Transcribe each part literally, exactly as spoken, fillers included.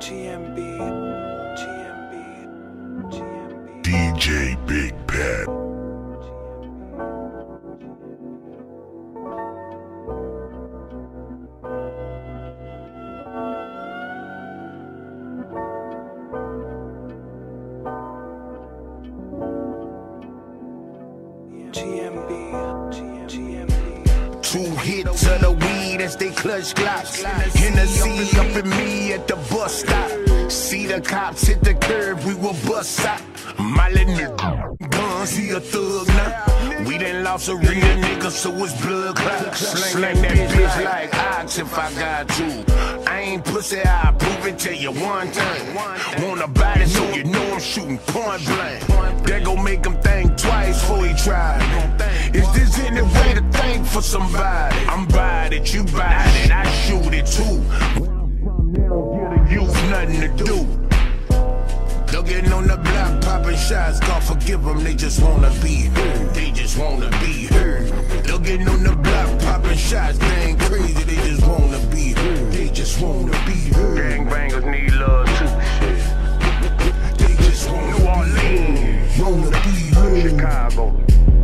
G M B, G M B, G M B. D J Big Pat. G M B, G M B. Two hits of the weed as they clutch glocks. Hennessy up in me at the bus stop. See the cops hit the curb, we will bust out. My little nigga, guns, he a thug now. We done lost a real nigga, so it's blood clot. Slang that bitch like ox if I got to. I ain't pussy, I'll prove it to you one thing. Want a body so you know I'm shooting point blank. That gon' make him think twice before he try. Is this any way to think for somebody? I'm by it, you buy it, I shoot it too. You've nothing to do. They're getting on the block, popping shots. God forgive them, they just wanna be heard. They just wanna be heard. They're getting on the block, popping shots. They ain't crazy, they just wanna be heard. They just wanna be heard. Gangbangers need love too. Shit. They just wanna New Orleans, wanna be heard. Chicago,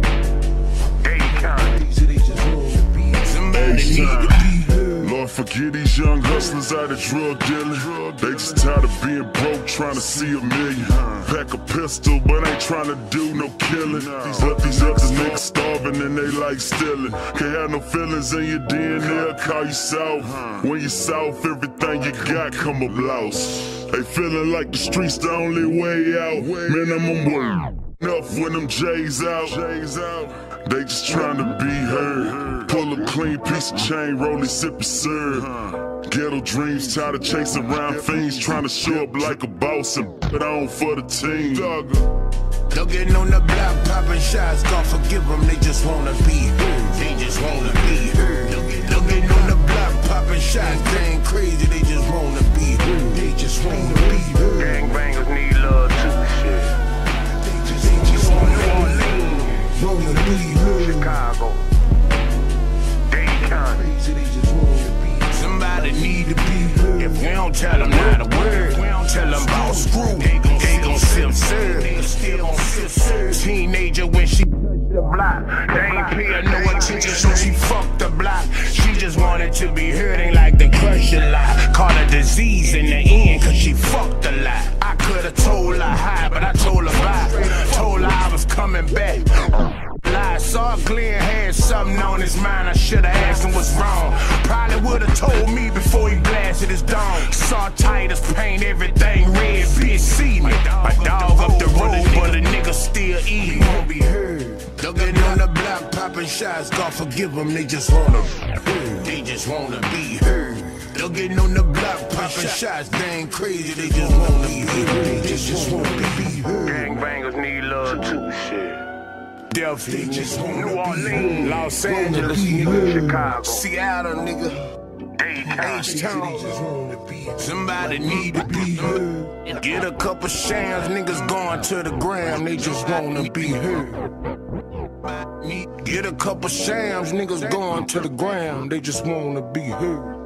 Dade County. They just wanna be heard. Somebody need to be heard. Lord, forgive these young hustlers out of drug dealing. They just tired of being broke, trying to see a million. Pack a pistol, but ain't trying to do no killing. But these other niggas starving and they like stealing. Can't have no feelings in your D N A, call you soft. When you soft, everything you got come up lost. They feeling like the streets the only way out. Minimum wage. Enough when them J's out. They just trying to be heard. Pull a clean piece of chain, roll it, sip it, serve. Ghetto dreams, tired of chasing around fiends, trying to show up like a boss and put on for the team. They're getting on the block, popping shots. God forgive them, they just wanna be heard. They just wanna be heard. They're getting on the block, popping shots. They ain't crazy, they just wanna be heard. They just wanna be heard. Gangbangers need love too. Shit. They just wanna New Orleans, wanna be heard. Chicago, Dade County. They just wanna be. Somebody need to be heard. If we don't tell them not a word, we don't tell them about screw. They gon' they gon' sip serve. They still gon' sip serve. Teenager when she the block, they ain't paying no attention, so she fucked the block. She just wanted to be heard, ain't like the crush a lot. Caught a disease in the end, cause she fucked a lot. I could've told her hi, but I told her bye. Told her I was coming back. Lie, saw Glenn had something on his mind. I should've asked him what's wrong. Probably would've told me before he blasted his dome. Saw Titus paint everything red, bitch see me. My dog up the road, but a nigga still eating. Won't be heard. They're getting on the block, popping shots. God forgive them, they just wanna be heard. They just wanna be heard. They're getting on the block, popping shots. They ain't crazy, they just wanna be heard. They just wanna be heard. Gangbangers need love too. Shit. They just wanna New be Orleans, heard. Los Angeles, Wanna be heard. Chicago, Seattle, nigga. Dade County. H-Town. Somebody need to be heard. Get a couple shams, niggas going to the gram, they just wanna be heard. Get a couple shams, niggas going to the gram, they just wanna be heard.